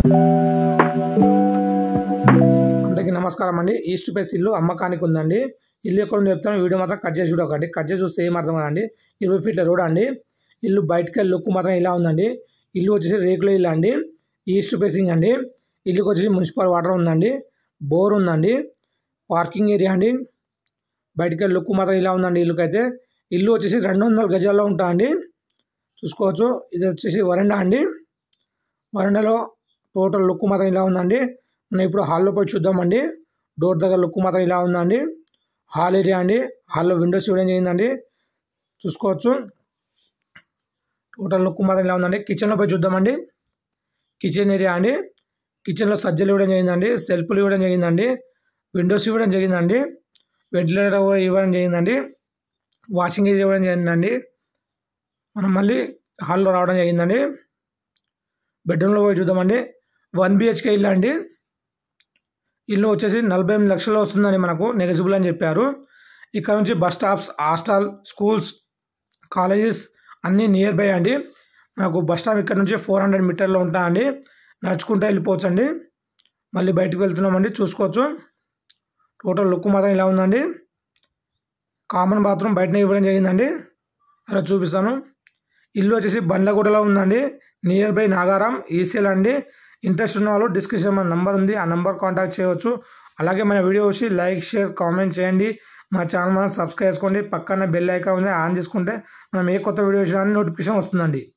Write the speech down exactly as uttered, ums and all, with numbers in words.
అందరికీ నమస్కారం అండి. ఈస్ట్ ఫేస్ ఇల్లు అమ్మకానికి ఉందండి. ఇల్లు ఎక్కడ ఉందో చెప్తాను, వీడియో మాత్రం కట్ చేసి చూడకండి. కట్ చేసి చూస్తే ఏం అర్థం కాదండి. ఇరవై ఫీట్ల రోడ్ అండి. ఇల్లు బయటకి వెళ్ళి లుక్ మాత్రం ఇలా ఉందండి. ఇల్లు వచ్చేసి రేకుల ఇల్లు అండి. ఈస్ట్ ఫేసింగ్ అండి. ఇల్లుకి వచ్చేసి మున్సిపల్ వాటర్ ఉందండి, బోర్ ఉందండి, పార్కింగ్ ఏరియా అండి. బయటకి వెళ్ళి లుక్ మాత్రం ఇలా ఉందండి. ఇల్లుకైతే ఇల్లు వచ్చేసి రెండు వందల గజాల్లో ఉంటా అండి. చూసుకోవచ్చు. ఇది వచ్చేసి వరండా అండి. వరండాలో టోటల్ లుక్ మాత్రం ఇలా ఉందండి. మనం ఇప్పుడు హాల్లో పోయి చూద్దామండి. డోర్ దగ్గర లుక్ మాత్రం ఇలా ఉందండి. హాల్ ఏరియా అండి. హాల్లో విండోస్ ఇవ్వడం జరిగిందండి. చూసుకోవచ్చు. టోటల్ లుక్ మాత్రం ఇలా ఉందండి. కిచెన్లో పోయి చూద్దామండి. కిచెన్ ఏరియా అండి. కిచెన్లో సజ్జలు ఇవ్వడం జరిగిందండి, సెల్ఫ్లు ఇవ్వడం జరిగిందండి, విండోస్ ఇవ్వడం జరిగిందండి, వెంటిలేటర్ ఇవ్వడం జరిగిందండి, వాషింగ్ ఏరియా ఇవ్వడం జరిగిందండి. మనం మళ్ళీ హాల్లో రావడం జరిగిందండి. బెడ్రూమ్లో పోయి చూద్దామండి. వన్ బిహెచ్కే ఇల్లు అండి. ఇల్లు వచ్చేసి నలభై ఎనిమిది లక్షలు వస్తుందని మనకు నెగజిబుల్ అని చెప్పారు. ఇక్కడ నుంచి bus stops, hostel, schools, colleges అన్నీ నియర్ బై అండి. మనకు బస్ స్టాప్ ఇక్కడ నుంచి ఫోర్ హండ్రెడ్ మీటర్లో ఉంటా అండి. నడుచుకుంటూ వెళ్ళిపోవచ్చు అండి. మళ్ళీ బయటకు వెళ్తున్నామండి. చూసుకోవచ్చు. టోటల్ లుక్ మాత్రం ఇలా ఉందండి. కామన్ బాత్రూమ్ బయటనే ఇవ్వడం జరిగిందండి. అలా చూపిస్తాను. ఇల్లు వచ్చేసి బండ్లగూడలో ఉందండి. నియర్ బై నాగారం, ఈసీఎల్ అండి. ఇంట్రెస్ట్ ఉన్న వాళ్ళు డిస్క్రిప్షన్ మన నంబర్ ఉంది, ఆ నెంబర్ కాంటాక్ట్ చేయవచ్చు. అలాగే మన వీడియో వచ్చి లైక్, షేర్, కామెంట్ చేయండి. మా ఛానల్ మనం సబ్స్క్రైబ్ చేసుకోండి. పక్కన బెల్ ఐకాన్ ఉంది, ఆన్ చేసుకుంటే మనం ఏ కొత్త వీడియో వచ్చినా నోటిఫికేషన్ వస్తుందండి.